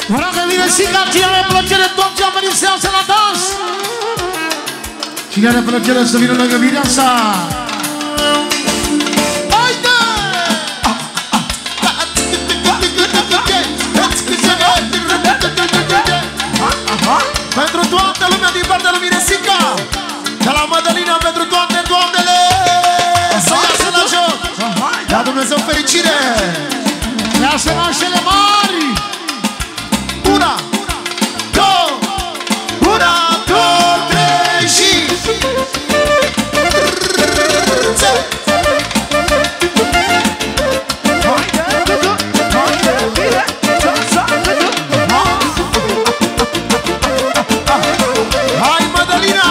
Vreau că vine Sica, cine are plăcere tot ce a venit să iasă la dans. Cine are plăcere să vină lângă Mireasa. Haide! Pentru toată lumea din partea lui Miresica, de la Mădălina, pentru toate doamnele, să iasă la joc. La Dumnezeu fericire! Iasă nașele mari! Una, două, trei și... Hai, Mădălina!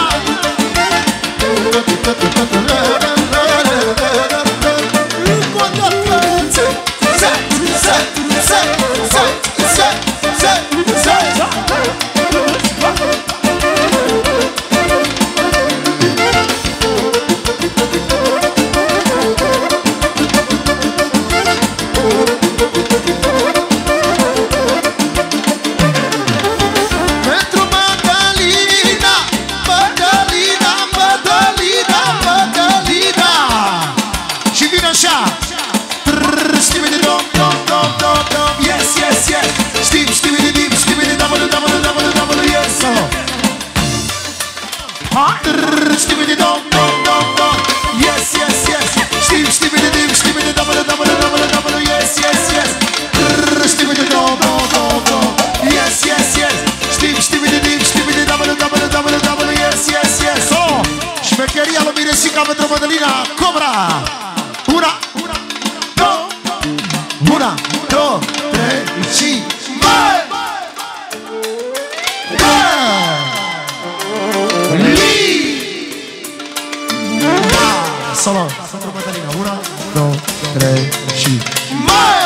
Șmecheria lui Miresica pentru Mădălina Cobra. Una, două, trei și mai! Solo pentru Mădălina. Una, două, trei și mai!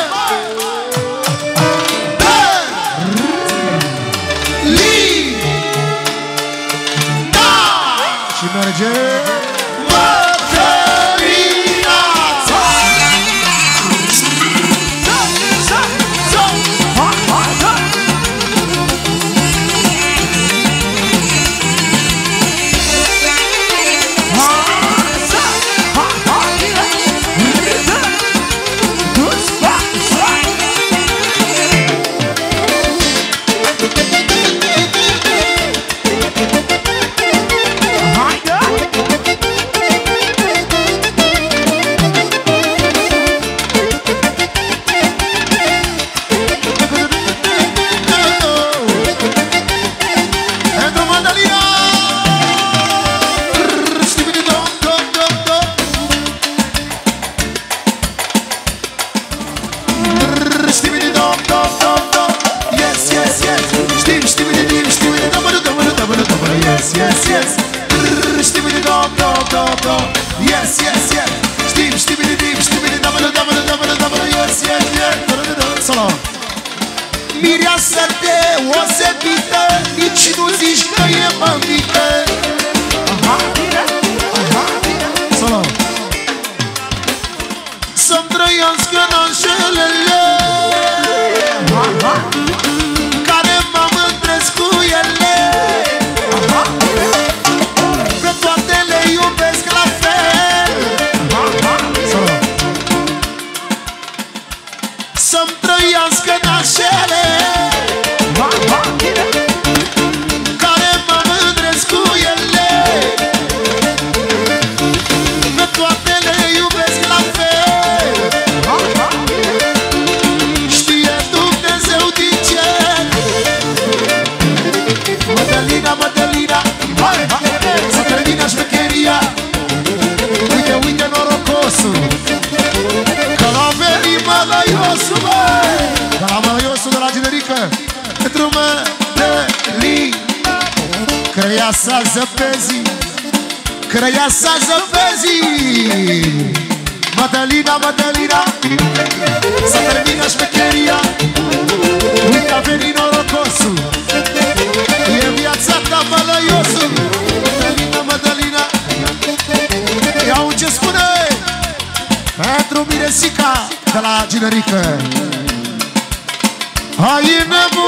Și merge Mădălina! Mireasa deosebită, nici nu zici că e mămită. Solo. Să-mi trăiască nașelele care mă mândresc cu ele. Pe toate le iubesc la fel. Solo. Să-mi trăiască nașele care mă mândresc cu ele. Pe toate le iubesc la fel. Știe Dumnezeu din cer. Mădălina, Mădălina, să termină șmecheria. Uite, uite norocosul, că l-a venit Mălăiosul, băi! De la Mălăiosul de la Generică, pentru Mădălina, Crăiasa zăpezii, Crăiasa zăpezii. Mădălina, Mădălina, să termină șmecheria. Uite, a venit norocosul, e viața ta, Mălăiosul. Mădălina, Mădălina, iau ce spune pentru Miresica de la Generică. Hai, nebu